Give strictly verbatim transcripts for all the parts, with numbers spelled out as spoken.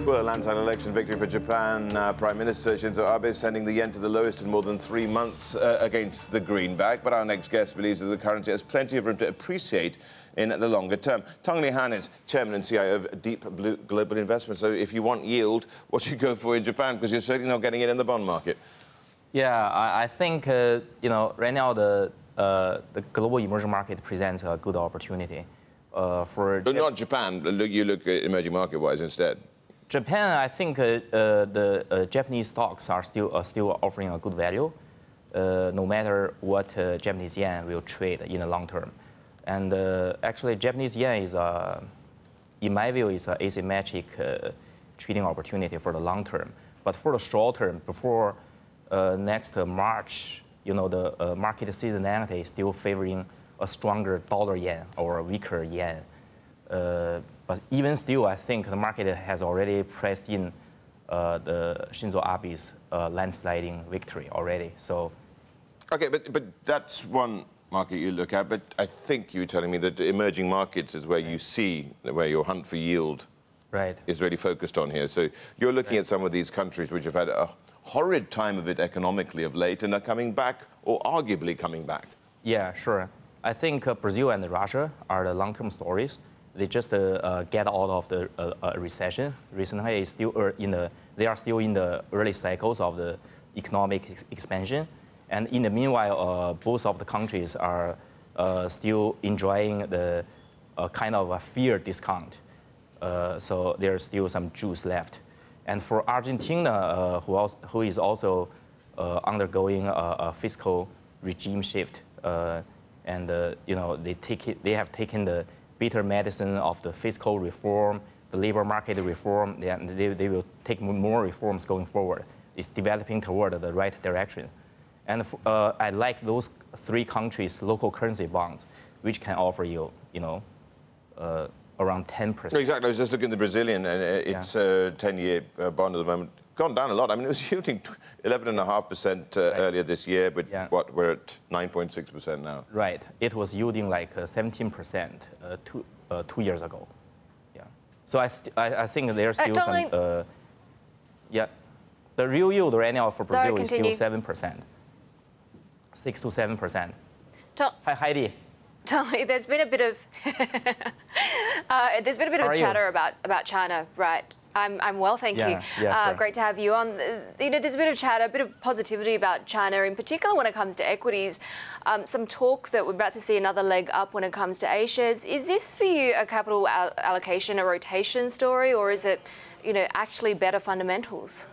Well, a landslide election victory for Japan. Uh, Prime Minister Shinzo Abe sending the yen to the lowest in more than three months uh, against the greenback. But our next guest believes that the currency has plenty of room to appreciate in the longer term. Tong Li Han is chairman and C I O of Deep Blue Global Investment. So if you want yield, what should you go for in Japan? Because you're certainly not getting it in the bond market. Yeah, I, I think, uh, you know, right now the, uh, the global emerging market presents a good opportunity. Uh, for but not Japan. Look, you look at emerging market-wise instead. Japan, I think uh, uh, the uh, Japanese stocks are still uh, still offering a good value, uh, no matter what uh, Japanese yen will trade in the long term. And uh, actually, Japanese yen is, uh, in my view, is an asymmetric uh, trading opportunity for the long term. But for the short term, before uh, next uh, March, you know, the uh, market seasonality is still favoring a stronger dollar yen or a weaker yen. Uh, but even still, I think the market has already priced in uh, the Shinzo Abe's uh, landsliding victory already. So, okay, but but that's one market you look at. But I think you were telling me that the emerging markets is where you see where your hunt for yield right. is really focused on here. So you're looking right. at some of these countries which have had a horrid time of it economically of late and are coming back, or arguably coming back. Yeah, sure. I think uh, Brazil and Russia are the long-term stories. They just uh, uh, get out of the uh, uh, recession. Recently, it's still uh, in the, they are still in the early cycles of the economic ex expansion. And in the meanwhile, uh, both of the countries are uh, still enjoying the uh, kind of a fear discount. Uh, so there's still some juice left. And for Argentina, uh, who, also, who is also uh, undergoing a, a fiscal regime shift, uh, and uh, you know they take it, they have taken the bitter medicine of the fiscal reform, the labor market reform. They, they, they will take more reforms going forward. It's developing toward the right direction. And uh, I like those three countries' local currency bonds, which can offer you, you know, uh, around ten percent. Exactly. I was just looking at the Brazilian, and it's a ten-year uh, bond at the moment. Gone down a lot. I mean, it was shooting eleven point five percent uh, right. earlier this year, but yeah. what, we're at nine point six percent now. Right. It was yielding like uh, seventeen percent uh, two, uh, two years ago. Yeah. So I, I, I think there's still uh, some... Uh, yeah. The real yield right now for Brazil is still seven percent. six to seven percent. Hi, Heidi. Totally. There's been a bit of... uh, there's been a bit How of chatter about, about China, right? I'm, I'm well, thank yeah, you. Yeah, uh, sure. Great to have you on. Uh, you know, there's a bit of chatter, a bit of positivity about China, in particular when it comes to equities. Um, some talk that we're about to see another leg up when it comes to A-shares. Is this for you a capital al allocation, a rotation story, or is it, you know, actually better fundamentals?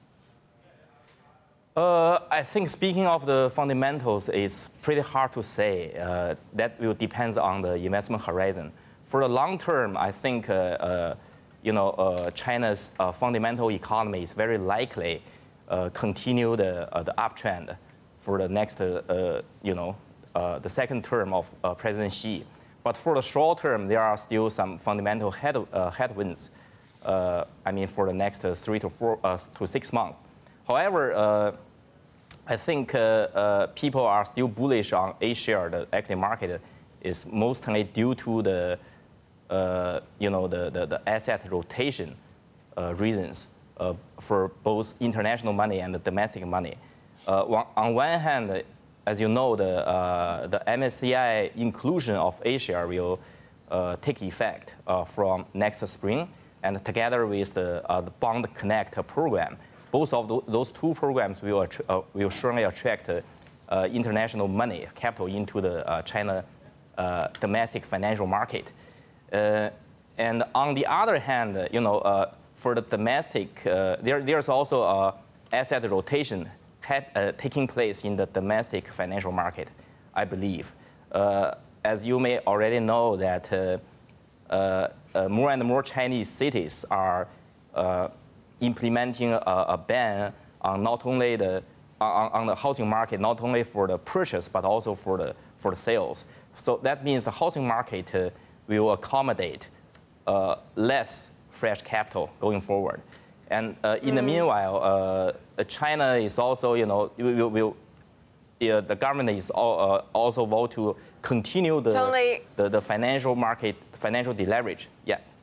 Uh, I think speaking of the fundamentals, it's pretty hard to say. Uh, that will depend on the investment horizon. For the long term, I think uh, uh, you know, uh, China's uh, fundamental economy is very likely uh, continue the, uh, the uptrend for the next, uh, uh, you know, uh, the second term of uh, President Xi. But for the short term, there are still some fundamental head, uh, headwinds. Uh, I mean, for the next uh, three to four uh, to six months. However, uh, I think uh, uh, people are still bullish on A-share. The equity market is mostly due to the Uh, you know, the, the, the asset rotation uh, reasons uh, for both international money and the domestic money. Uh, on one hand, as you know, the, uh, the M S C I inclusion of A-share will uh, take effect uh, from next spring, and together with the, uh, the Bond Connect program. Both of th those two programs will, uh, will surely attract uh, uh, international money, capital into the uh, China uh, domestic financial market. Uh, and on the other hand, you know, uh, for the domestic, uh, there, there's also uh, asset rotation had, uh, taking place in the domestic financial market, I believe. Uh, as you may already know that uh, uh, uh, more and more Chinese cities are uh, implementing a, a ban on not only the, on, on the housing market, not only for the purchase, but also for the, for the sales. So that means the housing market uh, will accommodate uh, less fresh capital going forward. And uh, in mm. the meanwhile, uh, China is also, you know, will, will, uh, the government is all, uh, also vote to continue the, totally. the, the financial market, financial deleverage. Yeah.